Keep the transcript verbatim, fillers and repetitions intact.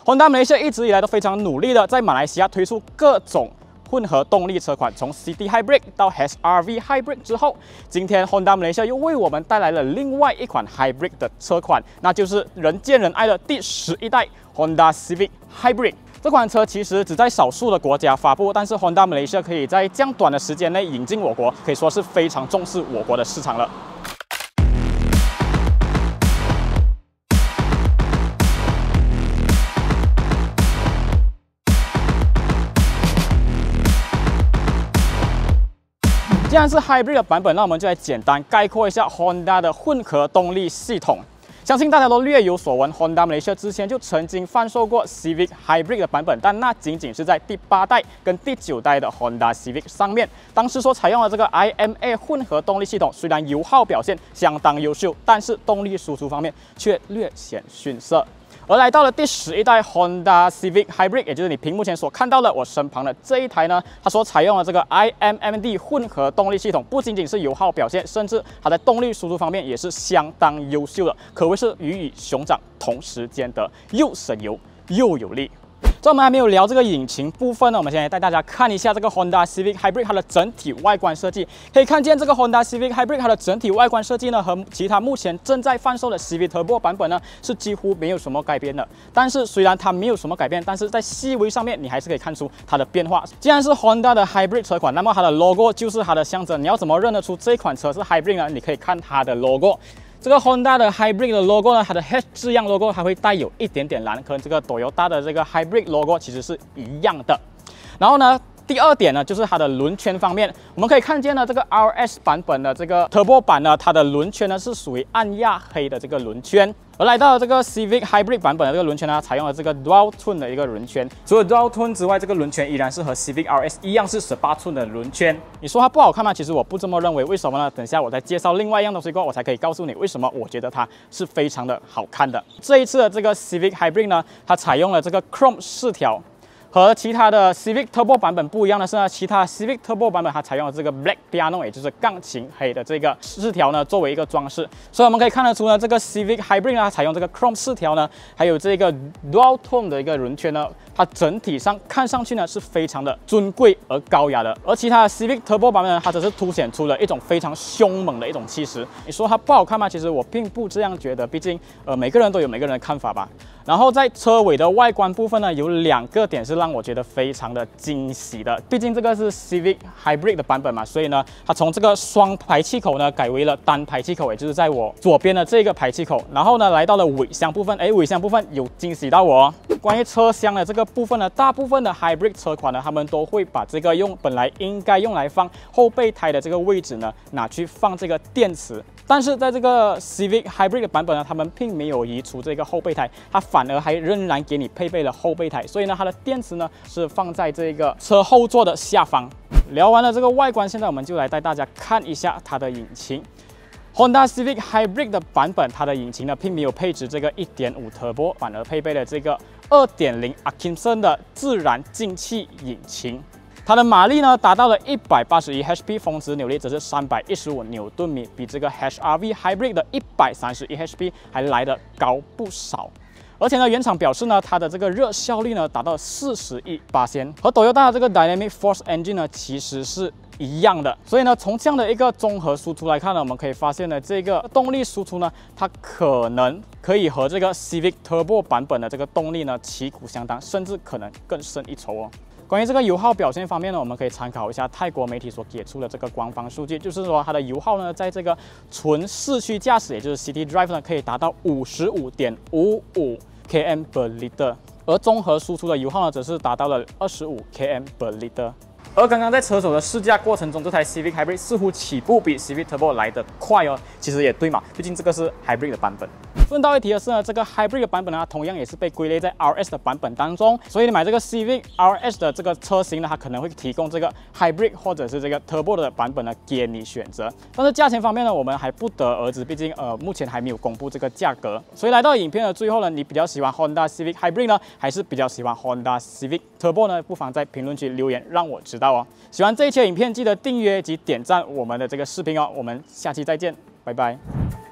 Honda Malaysia 一直以来都非常努力的在马来西亚推出各种混合动力车款，从 City Hybrid 到 H R V Hybrid 之后，今天 Honda Malaysia 又为我们带来了另外一款 Hybrid 的车款，那就是人见人爱的第十一代 Honda Civic Hybrid。 这款车其实只在少数的国家发布，但是 Honda Malaysia 可以在这样短的时间内引进我国，可以说是非常重视我国的市场了。 既然是 Hybrid 的版本，那我们就来简单概括一下 Honda 的混合动力系统。相信大家都略有所闻 ，Honda Malaysia 之前就曾经贩售过 Civic Hybrid 的版本，但那仅仅是在第八代跟第九代的 Honda Civic 上面。当时所采用的这个 I M A 混合动力系统，虽然油耗表现相当优秀，但是动力输出方面却略显逊色。 而来到了第十一代 Honda Civic Hybrid， 也就是你屏幕前所看到的我身旁的这一台呢，它所采用的这个 I M M D 混合动力系统，不仅仅是油耗表现，甚至它在动力输出方面也是相当优秀的，可谓是鱼与熊掌同时兼得，又省油又有力。 在我们还没有聊这个引擎部分呢，我们先来带大家看一下这个 Honda Civic Hybrid 它的整体外观设计。可以看见这个 Honda Civic Hybrid 它的整体外观设计呢，和其他目前正在贩售的 Civic Turbo 版本呢是几乎没有什么改变的。但是虽然它没有什么改变，但是在细微上面你还是可以看出它的变化。既然是 Honda 的 Hybrid 车款，那么它的 logo 就是它的象征。你要怎么认得出这款车是 Hybrid 呢？你可以看它的 logo。 这个 Honda 的 Hybrid 的 logo 呢，它的 H 字样 logo 它会带有一点点蓝，跟这个 Toyota 的这个 Hybrid logo 其实是一样的。然后呢，第二点呢，就是它的轮圈方面，我们可以看见呢，这个 R S 版本的这个 Turbo 版呢，它的轮圈呢是属于暗亚黑的这个轮圈。 而来到了这个 Civic Hybrid 版本的这个轮圈呢，采用了这个 Dual Tone 的一个轮圈。除了 Dual Tone 之外，这个轮圈依然是和 Civic R S 一样是十八寸的轮圈。你说它不好看吗？其实我不这么认为。为什么呢？等下我再介绍另外一样东西过后，我才可以告诉你为什么我觉得它是非常的好看的。这一次的这个 Civic Hybrid 呢，它采用了这个 Chrome 饰条。 和其他的 Civic Turbo 版本不一样的是呢，其他 Civic Turbo 版本它采用了这个 Black Piano， 也就是钢琴黑的这个饰条呢，作为一个装饰。所以我们可以看得出呢，这个 Civic Hybrid 呢，它采用这个 Chrome 饰条呢，还有这个 Dual Tone 的一个轮圈呢，它整体上看上去呢是非常的尊贵而高雅的。而其他的 Civic Turbo 版本呢，它只是凸显出了一种非常凶猛的一种气势。你说它不好看吗？其实我并不这样觉得，毕竟呃每个人都有每个人的看法吧。 然后在车尾的外观部分呢，有两个点是让我觉得非常的惊喜的。毕竟这个是 Civic Hybrid 的版本嘛，所以呢，它从这个双排气口呢改为了单排气口，也就是在我左边的这个排气口。然后呢，来到了尾箱部分，哎，尾箱部分有惊喜到我哦。关于车厢的这个部分呢，大部分的 Hybrid 车款呢，他们都会把这个用本来应该用来放后备胎的这个位置呢，拿去放这个电池。 但是在这个 Civic Hybrid 的版本呢，他们并没有移除这个后备胎，它反而还仍然给你配备了后备胎，所以呢，它的电池呢是放在这个车后座的下方。聊完了这个外观，现在我们就来带大家看一下它的引擎。Honda Civic Hybrid 的版本，它的引擎呢并没有配置这个 一点五 Turbo， 反而配备了这个 二点零 Atkinson 的自然进气引擎。 它的马力呢达到了一百八十一 H P， 峰值扭力则是三百一十五牛顿米，比这个 H R V Hybrid 的一百三十一 H P 还来得高不少。而且呢，原厂表示呢，它的这个热效率呢达到四十一巴仙，和 Toyota 的这个 Dynamic Force Engine 呢其实是一样的。所以呢，从这样的一个综合输出来看呢，我们可以发现呢，这个动力输出呢，它可能可以和这个 Civic Turbo 版本的这个动力呢旗鼓相当，甚至可能更胜一筹哦。 关于这个油耗表现方面呢，我们可以参考一下泰国媒体所给出的这个官方数据，就是说它的油耗呢，在这个纯市区驾驶，也就是 City Drive 呢，可以达到五十五点五五 km per liter， 而综合输出的油耗呢，则是达到了二十五 km per liter。 而刚刚在车手的试驾过程中，这台 Civic Hybrid 似乎起步比 Civic Turbo 来得快哦。其实也对嘛，毕竟这个是 Hybrid 的版本。顺道一提的是呢，这个 Hybrid 的版本呢，同样也是被归类在 R S 的版本当中。所以你买这个 Civic R S 的这个车型呢，它可能会提供这个 Hybrid 或者是这个 Turbo 的版本呢给你选择。但是价钱方面呢，我们还不得而知，毕竟呃目前还没有公布这个价格。所以来到影片的最后呢，你比较喜欢 Honda Civic Hybrid 呢，还是比较喜欢 Honda Civic Turbo 呢？不妨在评论区留言让我知道哦。喜欢这一期的影片，记得订阅及点赞我们的这个视频哦。我们下期再见，拜拜。